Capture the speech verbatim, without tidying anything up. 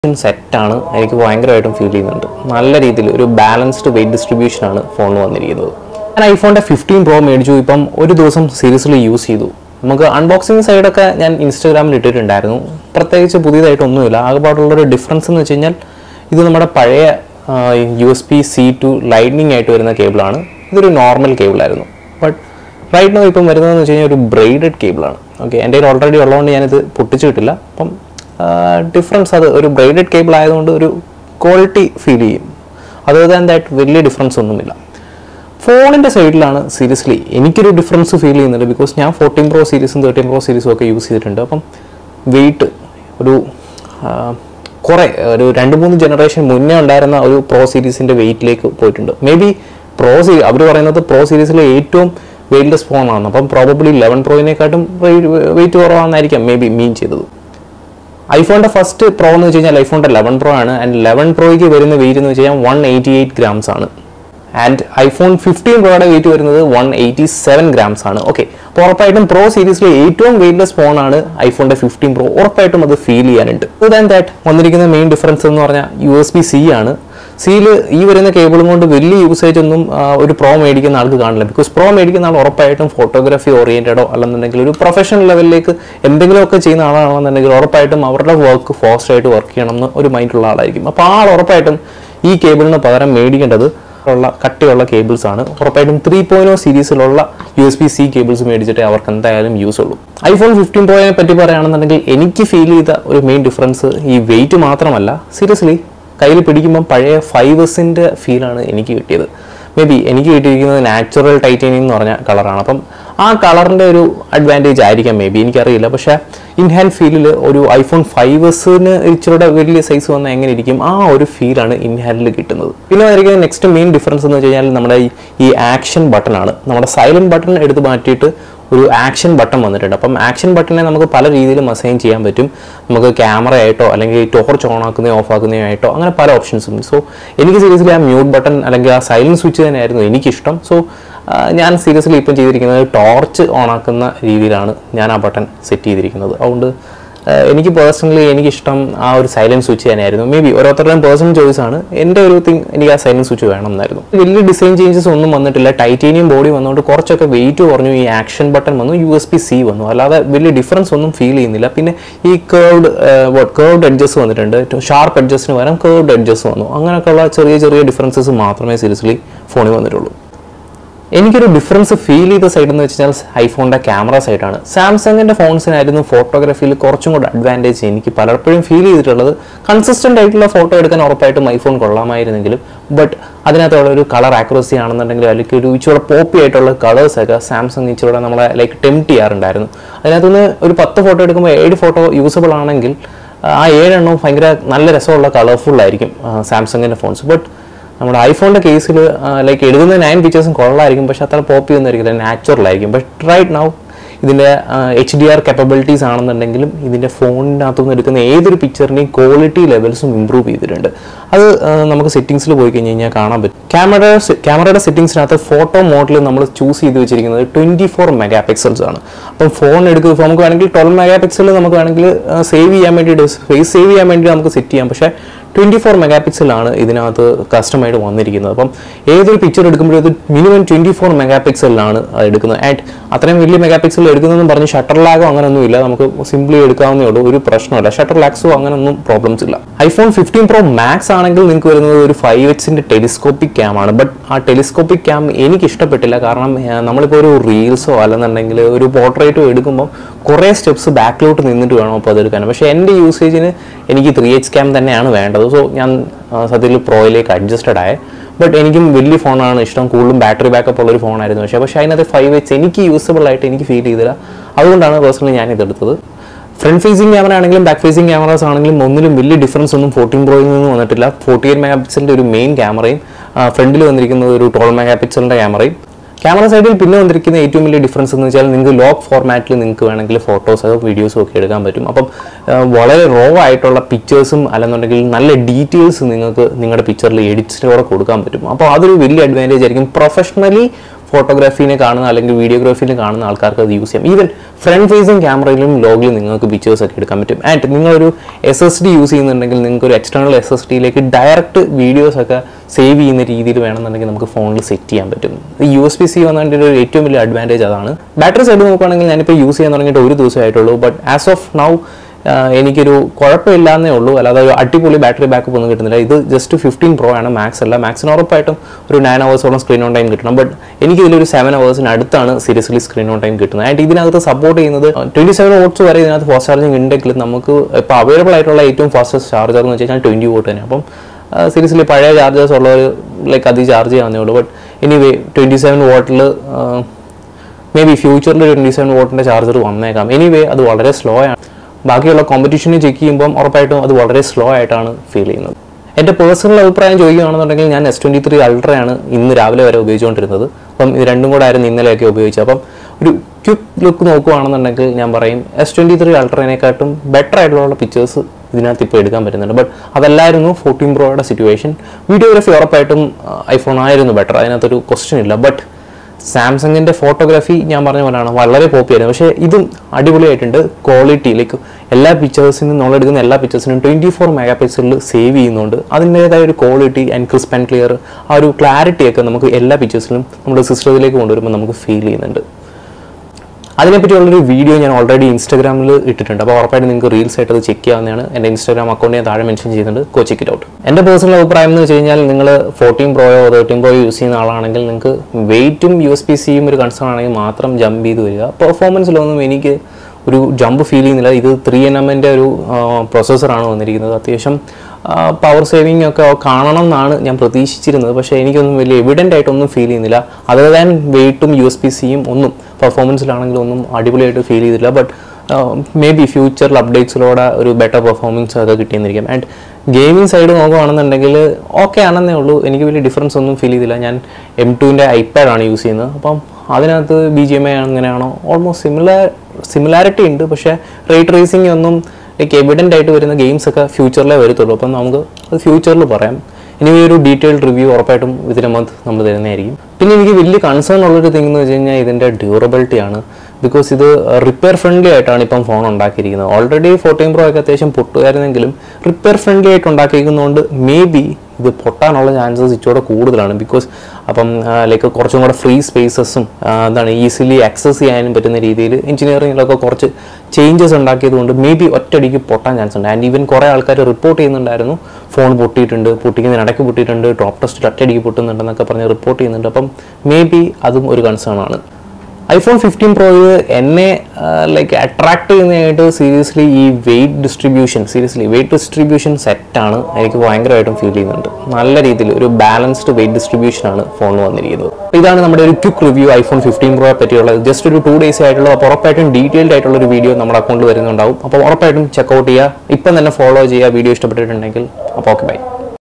സെറ്റാണ് എനിക്ക് ഭയങ്കരമായിട്ടും ഫീൽ ചെയ്യുന്നുണ്ട്. നല്ല രീതിയിൽ ഒരു ബാലൻസ്ഡ് വെയിറ്റ് ഡിസ്ട്രിബ്യൂഷൻ ആണ് ഫോണിൽ വന്നിരിക്കുന്നത്. ഞാൻ ഐഫോണിൻ്റെ ഫിഫ്റ്റീൻ പ്രോ മേടിച്ചു. ഇപ്പം ഒരു ദിവസം സീരിയസ്ലി യൂസ് ചെയ്തു. നമുക്ക് അൺബോക്സിങ് സൈഡൊക്കെ ഞാൻ ഇൻസ്റ്റാഗ്രാമിൽ ഇട്ടിട്ടുണ്ടായിരുന്നു. പ്രത്യേകിച്ച് പുതിയതായിട്ടൊന്നുമില്ല. ആകെപ്പാടുള്ളൊരു ഡിഫറൻസ് എന്ന് വെച്ച് കഴിഞ്ഞാൽ ഇത് നമ്മുടെ പഴയ U S B C to lightning ആയിട്ട് വരുന്ന കേബിളാണ്. ഇതൊരു നോർമൽ കേബിളായിരുന്നു. ബട്ട് റൈറ്റ് നോ ഇപ്പം വരുന്നതെന്ന് വെച്ച് കഴിഞ്ഞാൽ ഒരു ബ്രെയ്ഡഡ് കേബിളാണ്. ഓക്കെ, എൻ്റെ കയ്യിൽ ഓൾറെഡി ഉള്ളതുകൊണ്ട് ഞാനിത് പൊട്ടിച്ചിട്ടില്ല. അപ്പം ഡിഫറൻസ് അത് ഒരു ബ്രെയ്ഡഡ് കേബിൾ ആയതുകൊണ്ട് ഒരു ക്വാളിറ്റി ഫീൽ ചെയ്യും. അതർ ദാൻ ദാറ്റ് വലിയ ഡിഫറൻസ് ഒന്നുമില്ല. ഫോണിൻ്റെ സൈഡിലാണ് സീരിയസ്ലി എനിക്കൊരു ഡിഫറൻസ് ഫീൽ ചെയ്യുന്നുണ്ട്. ബിക്കോസ് ഞാൻ ഫോർട്ടീൻ പ്രോ സീരീസും തേർട്ടീൻ പ്രോ സീരീസും ഒക്കെ യൂസ് ചെയ്തിട്ടുണ്ട്. അപ്പം വെയിറ്റ് ഒരു കുറേ ഒരു രണ്ട് മൂന്ന് ജനറേഷൻ മുന്നേ ഉണ്ടായിരുന്ന ഒരു പ്രോ സീരീസിൻ്റെ വെയിറ്റിലേക്ക് പോയിട്ടുണ്ട്. മേ ബി പ്രോ സീ അവർ പറയുന്നത് പ്രോ സീരീസിലെ ഏറ്റവും വെയിറ്റ്ലെസ് ഫോണാണ്. അപ്പം പ്രോബബ്ലി ലെവൻ പ്രോയിനെക്കാട്ടും വെയിറ്റ് കുറവാണെന്നായിരിക്കാം മേ ബി മീൻ ചെയ്തത്. ഐഫോണിൻ്റെ ഫസ്റ്റ് പ്രോ എന്ന് വെച്ച് കഴിഞ്ഞാൽ ഐഫോണിൻ്റെ ലെവൻ പ്രോ ആണ്. ആൻഡ് ലെവൻ പ്രോയ്ക്ക് വരുന്ന വെയിറ്റ് എന്ന് വെച്ച് കഴിഞ്ഞാൽ വൺ എയ്റ്റി എയ്റ്റ് ഗ്രാംസ് ആണ്. ആൻഡ് ഐഫോൺ ഫിഫ്റ്റീൻ പ്രോയുടെ വെയിറ്റ് വരുന്നത് വൺ എയ്റ്റി സെവൻ ഗ്രാംസ് ആണ്. ഓക്കെ, അപ്പോൾ ഉറപ്പായിട്ടും പ്രോ സീരീസിലെ ഏറ്റവും വെയിറ്റ്ലെസ് ഫോണാണ് ഐഫോണിൻ്റെ ഫിഫ്റ്റീൻ പ്രോ. ഉറപ്പായിട്ടും അത് ഫീൽ ചെയ്യാനുണ്ട്. ദാൻ ദാറ്റ് വന്നിരിക്കുന്ന മെയിൻ ഡിഫറൻസ് എന്ന് പറഞ്ഞാൽ യു എസ് ബി സി ആണ്. സിയിൽ ഈ വരുന്ന കേബിളും കൊണ്ട് വലിയ യൂസേജ് ഒന്നും ഒരു പ്രോ മേടിക്കുന്ന ആൾക്ക് കാണില്ല. ബിക്കോസ് പ്രോ മേടിക്കുന്ന ആൾ ഉറപ്പായിട്ടും ഫോട്ടോഗ്രാഫി ഓറിയൻറ്റഡോ അല്ലെന്നുണ്ടെങ്കിൽ ഒരു പ്രൊഫഷണൽ ലെവലിലേക്ക് എന്തെങ്കിലുമൊക്കെ ചെയ്യുന്ന ആളാണെന്നുണ്ടെങ്കിൽ ഉറപ്പായിട്ടും അവരുടെ വർക്ക് ഫാസ്റ്റായിട്ട് വർക്ക് ചെയ്യണം എന്ന് ഒരു മൈൻഡുള്ള ആളായിരിക്കും. അപ്പോൾ ആൾ ഉറപ്പായിട്ടും ഈ കേബിളിന് പകരം മേടിക്കേണ്ടത് ഉള്ള കട്ടിയുള്ള കേബിൾസ് ആണ്. ഉറപ്പായിട്ടും ത്രീ പോയിന്റ് സീരീസിലുള്ള U S B C cables മേടിച്ചിട്ടേ അവർക്ക് എന്തായാലും യൂസ് ഉള്ളൂ. ഐഫോൺ ഫിഫ്റ്റീൻ പ്രോയെ പറ്റി പറയുകയാണെന്നുണ്ടെങ്കിൽ എനിക്ക് ഫീൽ ചെയ്ത ഒരു മെയിൻ ഡിഫറൻസ് ഈ വെയിറ്റ് മാത്രമല്ല, സീരിയസ്ലി കയ്യിൽ പിടിക്കുമ്പം പഴയ ഫൈവ് എസിൻ്റെ ഫീലാണ് എനിക്ക് കിട്ടിയത്. മേ ബി എനിക്ക് കിട്ടിയിരിക്കുന്നത് നാച്ചുറൽ ടൈറ്റാനിയം എന്ന് പറഞ്ഞ കളറാണ്. അപ്പം ആ കളറിൻ്റെ ഒരു അഡ്വാൻറ്റേജ് ആയിരിക്കാം മേ ബി, എനിക്കറിയില്ല. പക്ഷേ ഇൻ ഹാൻഡ് ഫീലിൽ ഒരു ഐഫോൺ ഫൈവ് എസിന് ഇച്ചിരൂടെ വലിയ സൈസ് വന്നാൽ എങ്ങനെ ഇരിക്കും ആ ഒരു ഫീലാണ് ഇൻ ഹാൻഡിൽ കിട്ടുന്നത്. പിന്നെ ആയിരിക്കും നെക്സ്റ്റ് മെയിൻ ഡിഫറൻസ് എന്ന് വെച്ച് കഴിഞ്ഞാൽ നമ്മുടെ ഈ ആക്ഷൻ ബട്ടണാണ്. നമ്മുടെ സൈലൻറ്റ് ബട്ടൺ എടുത്ത് മാറ്റിയിട്ട് ഒരു ആക്ഷൻ ബട്ടൺ വന്നിട്ടുണ്ട്. അപ്പം ആക്ഷൻ ബട്ടനെ നമുക്ക് പല രീതിയിലും അസൈൻ ചെയ്യാൻ പറ്റും. നമുക്ക് ക്യാമറ ആയിട്ടോ അല്ലെങ്കിൽ ടോർച്ച് ഓൺ ആക്കുന്നതോ ഓഫ് ആക്കുന്നതോ ആയിട്ടോ അങ്ങനെ പല ഓപ്ഷൻസും. സോ എനിക്ക് സീരിയസ്ലി ആ മ്യൂട്ട് ബട്ടൺ അല്ലെങ്കിൽ ആ സൈലൻറ്റ് സ്വിച്ച് തന്നെയായിരുന്നു എനിക്കിഷ്ടം. സോ ഞാൻ സീരിയസ്ലി ഇപ്പം ചെയ്തിരിക്കുന്നത് ടോർച്ച് ഓൺ ആക്കുന്ന രീതിയിലാണ് ഞാൻ ആ ബട്ടൺ സെറ്റ് ചെയ്തിരിക്കുന്നത്. അതുകൊണ്ട് എനിക്ക് പേഴ്സണലി എനിക്കിഷ്ടം ആ ഒരു സൈലൻറ്റ് സ്വിച്ച് തന്നെയായിരുന്നു. മേ ബി ഓരോരുത്തരുടെയും പേഴ്സണൽ ചോയ്സ് ആണ്. എൻ്റെ ഒരു തിങ് എനിക്ക് ആ സൈലൻറ്റ് സ്വിച്ച് വേണം എന്നായിരുന്നു. വലിയ ഡിസൈൻ ചേഞ്ചസ് ഒന്നും വന്നിട്ടില്ല. ടൈറ്റേനിയം ബോഡി വന്നുകൊണ്ട് കുറച്ചൊക്കെ വെയിറ്റ് കുറഞ്ഞു. ഈ ആക്ഷൻ ബട്ടൺ വന്നു, യു എസ് പി സി വന്നു. അല്ലാതെ വലിയ ഡിഫറൻസ് ഒന്നും ഫീൽ ചെയ്യുന്നില്ല. പിന്നെ ഈ കേർവ്ഡ് കേർവ്ഡ് എഡ്ജസ് വന്നിട്ടുണ്ട്. ഷാർപ്പ് എഡ്ജസിന് പകരം കേർവ്ഡ് എഡ്ജസ് വന്നു. അങ്ങനെയൊക്കെയുള്ള ചെറിയ ചെറിയ ഡിഫറൻസസ് മാത്രമേ സീരിയസ്ലി ഫോണിൽ വന്നിട്ടുള്ളൂ. എനിക്കൊരു ഡിഫറൻസ് ഫീൽ ചെയ്ത സൈഡ് എന്ന് വെച്ച് കഴിഞ്ഞാൽ ഐഫോണിൻ്റെ ക്യാമറ സൈഡാണ്. സാംസങ്ങിൻ്റെ ഫോൺസിനായിരുന്നു ഫോട്ടോഗ്രാഫിയിൽ കുറച്ചും കൂടെ അഡ്വാൻറ്റേജ് എനിക്ക് പലപ്പോഴും ഫീൽ ചെയ്തിട്ടുള്ളത്. കൺസിസ്റ്റൻ്റ് ആയിട്ടുള്ള ഫോട്ടോ എടുക്കാൻ ഉറപ്പായിട്ടും ഐഫോൺ കൊള്ളാമായിരുന്നെങ്കിലും ബട്ട് അതിനകത്തുള്ള ഒരു കളർ ആക്യുറസി ആണെന്നുണ്ടെങ്കിൽ അല്ലെങ്കിൽ ഒരു ഇച്ചിരി പോപ്പി ആയിട്ടുള്ള കളേഴ്സൊക്കെ സാംസങ് ഇച്ചിരി നമ്മളെ ലൈക്ക് ടെംപ്റ്റ് ചെയ്യാറുണ്ടായിരുന്നു. അതിനകത്തുനിന്ന് ഒരു പത്ത് ഫോട്ടോ എടുക്കുമ്പോൾ ഏഴ് ഫോട്ടോ യൂസബിൾ ആണെങ്കിൽ ആ ഏഴെണ്ണവും ഭയങ്കര നല്ല രസമുള്ള കളർഫുള്ളായിരിക്കും സാംസങ്ങിൻ്റെ ഫോൺസ്. ബട്ട് നമ്മുടെ ഐഫോണിൻ്റെ കേസിൽ ലൈക്ക് എഴുതുന്ന നയൻ പിക്ചേഴ്സും കൊള്ളായിരിക്കും, പക്ഷെ അത്ര പോപ്പി ഒന്നും ആയിരിക്കില്ല, നാച്ചുറൽ ആയിരിക്കും. ബട്ട് റൈറ്റ് നൗ ഇതിൻ്റെ എച്ച് ഡി ആർ കേപ്പബിലിറ്റീസ് ആണെന്നുണ്ടെങ്കിലും ഇതിൻ്റെ ഫോണിനകത്തുനിന്ന് എടുക്കുന്ന ഏതൊരു പിക്ചറിൻ്റെയും ക്വാളിറ്റി ലെവൽസും ഇമ്പ്രൂവ് ചെയ്തിട്ടുണ്ട്. അത് നമുക്ക് സെറ്റിങ്സിൽ പോയി കഴിഞ്ഞ് കഴിഞ്ഞാൽ കാണാൻ പറ്റും. ക്യാമറ ക്യാമറയുടെ സെറ്റിങ്സിനകത്ത് ഫോട്ടോ മോഡിൽ നമ്മൾ ചൂസ് ചെയ്ത് വെച്ചിരിക്കുന്നത് ട്വൻറ്റി ഫോർ മെഗാ പിക്സൽസ് ആണ്. അപ്പം ഫോൺ എടുക്കുക നമുക്ക് വേണമെങ്കിൽ ട്വൽവ് മെഗാ പിക്സൽ നമുക്ക് വേണമെങ്കിൽ സേവ് ചെയ്യാൻ വേണ്ടിയിട്ട് ഫേസ് സേവ് ചെയ്യാൻ വേണ്ടി നമുക്ക് സെറ്റ് ചെയ്യാം. പക്ഷേ ട്വൻറ്റി ഫോർ മെഗാ പിക്സലാണ് ഇതിനകത്ത് കസ്റ്റമായിട്ട് വന്നിരിക്കുന്നത്. അപ്പം ഏതൊരു പിക്ചർ എടുക്കുമ്പോഴും ഇത് മിനിമം ട്വൻറ്റി ഫോർ മെഗാ പിക്സലിലാണ് എടുക്കുന്നത്. ആൻഡ് അത്രയും വലിയ മെഗാ പിക്സൽ എടുക്കുന്നതെന്ന് പറഞ്ഞ് ഷട്ടർ ലാഗോ അങ്ങനെയൊന്നും ഇല്ല, നമുക്ക് സിംപ്ലി എടുക്കാവുന്നേ ഉള്ളൂ, ഒരു പ്രശ്നമില്ല. ഷട്ടർ ലാഗ്സോ അങ്ങനെയൊന്നും പ്രോബ്ലംസ് ഇല്ല. ഐഫോൺ ഫിഫ്റ്റീൻ പ്രോ മാക്സ് ആണെങ്കിൽ നിങ്ങൾക്ക് വരുന്നത് ഒരു ഫൈവ് എക്സിൻ്റെ ടെലിസ്കോപ്പിക് ക്യാം ആണ്. ബട്ട് ആ ടെലിസ്കോപ്പിക് ക്യാം എനിക്ക് ഇഷ്ടപ്പെട്ടില്ല. കാരണം നമ്മളിപ്പോൾ ഒരു റീൽസോ അല്ലെന്നുണ്ടെങ്കിൽ ഒരു പോർട്രേറ്റോ എടുക്കുമ്പോൾ കുറേ സ്റ്റെപ്സ് ബാക്കിലോട്ട് നിന്നിട്ട് വേണം അപ്പോൾ അതെടുക്കാൻ. പക്ഷേ എൻ്റെ യൂസേജിന് എനിക്ക് ത്രീ എക്സ് ക്യാം തന്നെയാണ് വേണ്ടത്. സോ ഞാൻ സത്യത്തിൽ പ്രോയിലേക്ക് അഡ്ജസ്റ്റഡ് ആയ. ബട്ട് എനിക്കും വലിയ ഫോണാണ് ഇഷ്ടം, കൂടുതലും ബാറ്ററി ബാക്കപ്പ് ഉള്ളൊരു ഫോണായിരുന്നു. പക്ഷേ പക്ഷേ അതിനകത്ത് ഫൈവ് എക്സ് എനിക്ക് യൂസബിൾ ആയിട്ട് എനിക്ക് ഫീൽ ചെയ്തില്ല. അതുകൊണ്ടാണ് പേഴ്സണലി ഞാൻ ഇതെടുത്തത്. ഫ്രണ്ട് ഫേസിംഗ് ക്യാമറ ആണെങ്കിലും ബാക്ക് ഫേസിംഗ് ക്യാമറാസ് ആണെങ്കിലും ഒന്നിലും വലിയ ഡിഫറൻസ് ഒന്നും ഫോർട്ടീൻ പ്രോയിൽ നിന്ന് വന്നിട്ടില്ല. ഫോർട്ടി എയ്റ്റ് മെഗാ പിക്സലിൻ്റെ ഒരു മെയിൻ ക്യാമറയും ഫ്രണ്ടിൽ വന്നിരിക്കുന്നത് ഒരു ട്വൽവ് മെഗാ പിക്സലിൻ്റെ ക്യാമറയും. ക്യാമറ സൈഡിൽ പിന്നെ വന്നിരിക്കുന്ന ഏറ്റവും വലിയ ഡിഫറൻസ് എന്ന് വെച്ചാൽ നിങ്ങൾക്ക് ലോക്ക് ഫോർമാറ്റിൽ നിങ്ങൾക്ക് വേണമെങ്കിൽ ഫോട്ടോസോ വീഡിയോസോ ഒക്കെ എടുക്കാൻ പറ്റും. അപ്പം വളരെ റോ ആയിട്ടുള്ള പിക്ചേഴ്സും അല്ലെന്നുണ്ടെങ്കിൽ നല്ല ഡീറ്റെയിൽസ് നിങ്ങൾക്ക് നിങ്ങളുടെ പിക്ചറിൽ എഡിറ്റ്സിലൂടെ കൊടുക്കാൻ പറ്റും. അപ്പോൾ അതൊരു വലിയ അഡ്വാൻറ്റേജ് ആയിരിക്കും. പ്രൊഫഷണലി ഫോട്ടോഗ്രാഫീനെ കാണുന്ന അല്ലെങ്കിൽ വീഡിയോഗ്രാഫീനെ കാണുന്ന ആൾക്കാർക്ക് അത് യൂസ് ചെയ്യാം. ഈവൻ ഫ്രണ്ട് ഫേസിങ് ക്യാമറയിലും ലോഗിലും നിങ്ങൾക്ക് പിക്ചേഴ്സ് ഒക്കെ എടുക്കാൻ പറ്റും. ആൻഡ് നിങ്ങളൊരു എസ് എസ് ഡി യൂസ് ചെയ്യുന്നുണ്ടെങ്കിൽ നിങ്ങൾക്ക് ഒരു എക്സ്റ്റേണൽ എസ് എസ് ഡിയിലേക്ക് ഡയറക്റ്റ് വീഡിയോസ് ഒക്കെ സേവ് ചെയ്യുന്ന രീതിയിൽ വേണമെന്നുണ്ടെങ്കിൽ നമുക്ക് ഫോണിൽ സെറ്റ് ചെയ്യാൻ പറ്റും. ഈ യു എസ് ബി സി വന്നതിൻ്റെ ഒരു ഏറ്റവും വലിയ അഡ്വാൻറ്റേജ് അതാണ്. ബാറ്ററി സൈഡ് നോക്കുകയാണെങ്കിൽ ഞാനിപ്പോൾ യൂസ് ചെയ്യാൻ തുടങ്ങിയിട്ട് ഒരു ദിവസമായിട്ടുള്ളൂ. ബട്ട് ആസ് ഓഫ് നൗ എനിക്കൊരു കുഴപ്പമില്ലാന്നേ ഉള്ളൂ, അല്ലാതെ ഒരു അടിപൊളി ബാറ്ററി ബാക്കപ്പ് ഒന്നും കിട്ടുന്നില്ല. ഇത് ജസ്റ്റ് ഫിഫ്റ്റീൻ പ്രോ ആണ്, മാക്സ് അല്ല. മാക്സിന് ഉറപ്പായിട്ടും ഒരു നയൻ അവേഴ്സോളം സ്ക്രീൻ ഓൺ ടൈം കിട്ടണം. ബട്ട് എനിക്ക് ഇതിലൊരു സെവൻ അവേഴ്സിന് അടുത്താണ് സീരിയസ്ലി സ്ക്രീൻ ഓൺ ടൈം കിട്ടുന്നത്. ആൻഡ് ഇതിനകത്ത് സപ്പോർട്ട് ചെയ്യുന്നത് ട്വൻറ്റി സെവൻ വോട്ട്സ് വരെ ഇതിനകത്ത് ഫാസ്റ്റ് ചാർജിങ് ഉണ്ടെങ്കിൽ നമുക്ക് ഇപ്പോൾ അവൈലബിൾ ആയിട്ടുള്ള ഏറ്റവും ഫാസ്റ്റസ്റ്റ് ചാർജർ എന്ന് വെച്ച് കഴിഞ്ഞാൽ ട്വൻറ്റി വോട്ട് തന്നെ. അപ്പം സീരിയസ്ലി പഴയ ചാർജേഴ്സ് ഉള്ളവർ ലൈക്ക് അത് ചാർജ് ചെയ്യാവുന്നേ ഉള്ളൂ. ബട്ട് എനിവേ ട്വൻറ്റി സെവൻ വോട്ടിൽ മേ ബി ഫ്യൂച്ചറിൽ ട്വൻറ്റി സെവൻ വോട്ടിൻ്റെ ചാർജർ വന്നേക്കാം. എനിവേ അത് വളരെ സ്ലോ ആണ്. ബാക്കിയുള്ള കോമ്പറ്റീഷനെ ചെക്ക് ചെയ്യുമ്പം ഉറപ്പായിട്ടും അത് വളരെ സ്ലോ ആയിട്ടാണ് ഫീൽ ചെയ്യുന്നത്. എൻ്റെ പേഴ്സണൽ അഭിപ്രായം ചോദിക്കുകയാണെന്നുണ്ടെങ്കിൽ ഞാൻ എസ് ട്വൻറ്റി ത്രീ അൾട്രയാണ് ഇന്ന് രാവിലെ വരെ ഉപയോഗിച്ചുകൊണ്ടിരുന്നത്. അപ്പം ഇത് രണ്ടും കൂടെ ആയിരുന്നു ഇന്നലെയൊക്കെ ഉപയോഗിച്ചത്. അപ്പം ഒരു ക്വിക്ക് ലുക്ക് നോക്കുകയാണെന്നുണ്ടെങ്കിൽ ഞാൻ പറയും എസ് ട്വൻറ്റി ത്രീ അൾട്രേനെക്കാട്ടും ബെറ്റർ ആയിട്ടുള്ള പിക്ചേഴ്സ് ഇതിനകത്ത് ഇപ്പോൾ എടുക്കാൻ പറ്റുന്നുണ്ട്. ബട്ട് അതല്ലായിരുന്നു ഫോർട്ടീൻ പ്രോയുടെ സിറ്റുവേഷൻ. വീഡിയോഗ്രാഫി ഉറപ്പായിട്ടും ഐഫോൺ ആയിരുന്നു ബെറ്റർ, അതിനകത്തൊരു ക്വസ്റ്റ്യൻ ഇല്ല. ബട്ട് സാംസങ്ങിൻ്റെ ഫോട്ടോഗ്രാഫി ഞാൻ പറഞ്ഞ പോലെയാണ് വളരെ പോപ്പുലറാണ്. പക്ഷേ ഇതും അടിപൊളിയായിട്ടുണ്ട്. ക്വാളിറ്റി ലൈക്ക് എല്ലാ പിക്ചേഴ്സിനും നമ്മൾ എടുക്കുന്ന എല്ലാ പിക്ചേഴ്സിനും ട്വൻറ്റി ഫോർ മെഗാ പിക്സലിൽ സേവ് ചെയ്യുന്നുണ്ട്. അതിൻ്റേതായ ഒരു quality and crisp and clear ആ ഒരു ക്ലാരിറ്റിയൊക്കെ നമുക്ക് എല്ലാ പിക്ചേഴ്സിലും നമ്മുടെ സിസ്റ്റത്തിലേക്ക് കൊണ്ടുവരുമ്പോൾ നമുക്ക് ഫീൽ ചെയ്യുന്നുണ്ട്. അതിനെപ്പറ്റിയുള്ളൊരു വീഡിയോ ഞാൻ ഓൾറെഡി ഇൻസ്റ്റാഗ്രാമിൽ ഇട്ടിട്ടുണ്ട്. അപ്പോൾ ഉറപ്പായിട്ട് നിങ്ങൾക്ക് റീൽസ് ആയിട്ട് അത് ചെക്ക് ചെയ്യാവുന്നതാണ്. എൻ്റെ ഇൻസ്റ്റാഗ്രാം അക്കൗണ്ട് ഞാൻ താഴെ മെൻഷൻ ചെയ്യുന്നുണ്ട്, ഗോ ചെക്ക് ഇറ്റ് ഔട്ട്. എൻ്റെ പേഴ്സണൽ അഭിപ്രായം എന്ന് വെച്ച് കഴിഞ്ഞാൽ നിങ്ങൾ ഫോർട്ടീൻ പ്രോയോ തേർട്ടീൻ പ്രോയോ യൂസ് ചെയ്യുന്ന ആളാണെങ്കിൽ നിങ്ങൾക്ക് വെയിറ്റും യു എസ് പി സിയും ഒരു കൺസേൺ ആണെങ്കിൽ മാത്രം ജമ്പ് ചെയ്ത് വരിക. പെർഫോമൻസിലൊന്നും എനിക്ക് ഒരു ജമ്പ് ഫീൽ ചെയ്യുന്നില്ല. ഇത് ത്രീ എൻ എമ്മിൻ്റെ ഒരു പ്രോസസ്സറാണ് വന്നിരിക്കുന്നത്. അത്യാവശ്യം പവർ സേവിങ് ഒക്കെ കാണണം എന്നാണ് ഞാൻ പ്രതീക്ഷിച്ചിരുന്നത്. പക്ഷേ എനിക്കൊന്നും വലിയ എവിഡൻ്റ് ആയിട്ടൊന്നും ഫീൽ ചെയ്യുന്നില്ല. അതർ ദാൻ വെയിറ്റും യു എസ് പി സിയും ഒന്നും പെർഫോമൻസിലാണെങ്കിലും ഒന്നും അടിപൊളിയായിട്ട് ഫീൽ ചെയ്തില്ല. ബട്ട് മേ ബി ഫ്യൂച്ചറിൽ അപ്ഡേറ്റ്സിലൂടെ ഒരു ബെറ്റർ പെർഫോമൻസ് ഒക്കെ കിട്ടിയെന്നിരിക്കും. ആൻഡ് ഗെയിമിംഗ് സൈഡ് നോക്കുകയാണെന്നുണ്ടെങ്കിൽ ഓക്കെ ആണെന്നേ ഉള്ളൂ, എനിക്ക് വലിയ ഡിഫറൻസ് ഒന്നും ഫീൽ ചെയ്തില്ല. ഞാൻ എം ടുവിൻ്റെ ഐപാഡാണ് യൂസ് ചെയ്യുന്നത്. അപ്പം അതിനകത്ത് ബി ജി എം ഐ അങ്ങനെയാണോ ഓൾമോസ്റ്റ് സിമിലർ സിമിലാരിറ്റി ഉണ്ട്. പക്ഷേ റേ ട്രേസിംഗ് ഒന്നും ലൈക്ക് എവിഡൻ്റ് ആയിട്ട് വരുന്ന ഗെയിംസ് ഒക്കെ ഫ്യൂച്ചറിലേ വരത്തുള്ളൂ. അപ്പം നമുക്ക് അത് ഫ്യൂച്ചറിൽ പറയാം. ഇനി ഒരു ഡീറ്റെയിൽഡ് റിവ്യൂ ഉറപ്പായിട്ടും വിത്തിൻ എ മന്ത് നമ്മൾ തരുന്നതായിരിക്കും. പിന്നെ എനിക്ക് വലിയ കൺസേൺ ഉള്ളൊരു തിങ് എന്ന് വെച്ച് കഴിഞ്ഞാൽ ഇതിൻ്റെ ഡ്യൂറബിലിറ്റിയാണ്. ബിക്കോസ് ഇത് റിപ്പയർ ഫ്രണ്ട്ലി ആയിട്ടാണ് ഇപ്പം ഫോൺ ഉണ്ടാക്കിയിരിക്കുന്നത്. ഓൾറെഡി ഫോർട്ടീൻ പ്രോ ഒക്കെ അത്യാവശ്യം പൊട്ടുമായിരുന്നെങ്കിലും റിപ്പയർ ഫ്രണ്ട്ലി ആയിട്ട് ഉണ്ടാക്കിയിരിക്കുന്നതുകൊണ്ട് മേ ബി ഇത് പൊട്ടാനുള്ള ചാൻസസ് ഇച്ചിരി കൂടുതലാണ്. ബിക്കോസ് അപ്പം ലൈക്ക് കുറച്ചും കൂടെ ഫ്രീ സ്പേസസും എന്താണ് ഈസിലി ആക്സസ് ചെയ്യാനും പറ്റുന്ന രീതിയിൽ എഞ്ചിനീയറിങ്ങിലൊക്കെ കുറച്ച് ചേഞ്ചസ് ഉണ്ടാക്കിയത് കൊണ്ട് മേ ബി ഒറ്റയടിക്ക് പൊട്ടാൻ ചാൻസ് ഉണ്ട്. ആൻഡ് ഈവൻ കുറേ ആൾക്കാർ റിപ്പോർട്ട് ചെയ്യുന്നുണ്ടായിരുന്നു ഫോൺ പൊട്ടിയിട്ടുണ്ട്, പൊട്ടിക്കുന്നതിന് ഇടയ്ക്ക് പൊട്ടിയിട്ടുണ്ട്, ടോപ്പ് ടെസ്റ്റിൽ ഒറ്റയടിക്ക് പൊട്ടുന്നുണ്ടെന്നൊക്കെ പറഞ്ഞ് റിപ്പോർട്ട് ചെയ്യുന്നുണ്ട്. അപ്പം മേ ബി അതും ഒരു കൺസേൺ ആണ്. ഐഫോൺ ഫിഫ്റ്റീൻ പ്രോയിൽ എന്നെ ലൈക്ക് അട്രാക്ട് ചെയ്യുന്നതായിട്ട് സീരിയസ്ലി ഈ weight distribution seriously weight distribution സെറ്റാണ് എനിക്ക് ഭയങ്കരമായിട്ടും ഫീൽ ചെയ്യുന്നുണ്ട്. നല്ല രീതിയിൽ ഒരു ബാലൻസ്ഡ് വെയിറ്റ് ഡിസ്ട്രിബ്യൂഷനാണ് ഫോണിൽ വന്നിരിക്കുന്നത്. ഇതാണ് നമ്മുടെ ഒരു ക്വിക്ക് റിവ്യൂ ഐഫോൺ ഫിഫ്റ്റീൻ പ്രോയെ പറ്റിയുള്ളത്. ജസ്റ്റ് ഒരു ടു ഡേയ്സ് ആയിട്ടുള്ളൂ. അപ്പോൾ ഉറപ്പായിട്ടും ഡീറ്റെയിൽഡ് ആയിട്ടുള്ള ഒരു വീഡിയോ നമ്മുടെ അക്കൗണ്ടിൽ വരുന്നുണ്ടാവും. അപ്പോൾ ഉറപ്പായിട്ടും ചെക്കൗട്ട് ചെയ്യുക, ഇപ്പം തന്നെ ഫോളോ ചെയ്യുക വീഡിയോ ഇഷ്ടപ്പെട്ടിട്ടുണ്ടെങ്കിൽ. അപ്പോൾ ഓക്കെ ബൈ.